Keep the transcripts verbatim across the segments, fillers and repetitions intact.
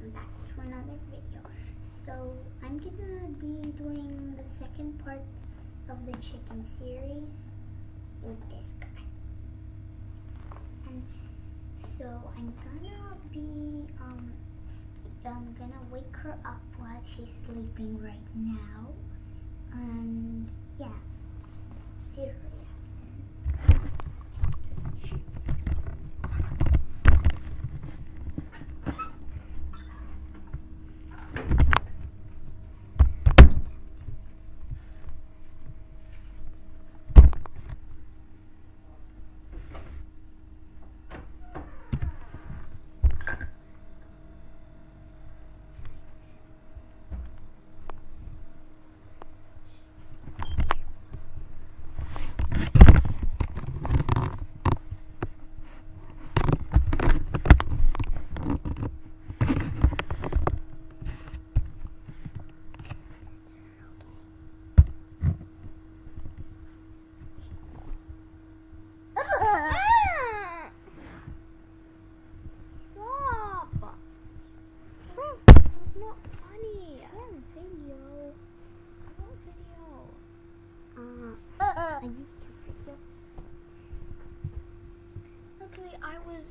welcome back to another video. So I'm gonna be doing the second part of the chicken series with this guy. And so I'm gonna be um I'm gonna wake her up while she's sleeping right now. And yeah, see her reaction. Luckily, I was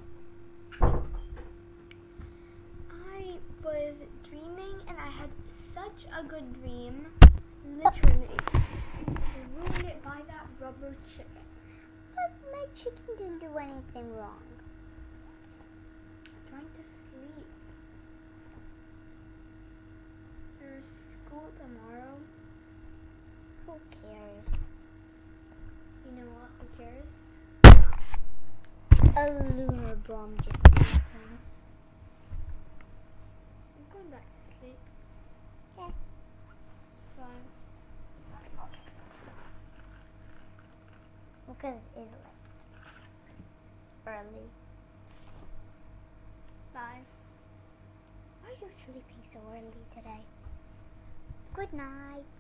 I was dreaming and I had such a good dream. Literally, I ruined it by that rubber chicken. But my chicken didn't do anything wrong. I'm trying to sleep. There's school tomorrow. Who cares? You know what? Who cares? A lunar bomb just hit him. I'm going back to sleep. Yeah. Fine. Because it is late. Early. Bye. Why are you sleeping so early today? Good night.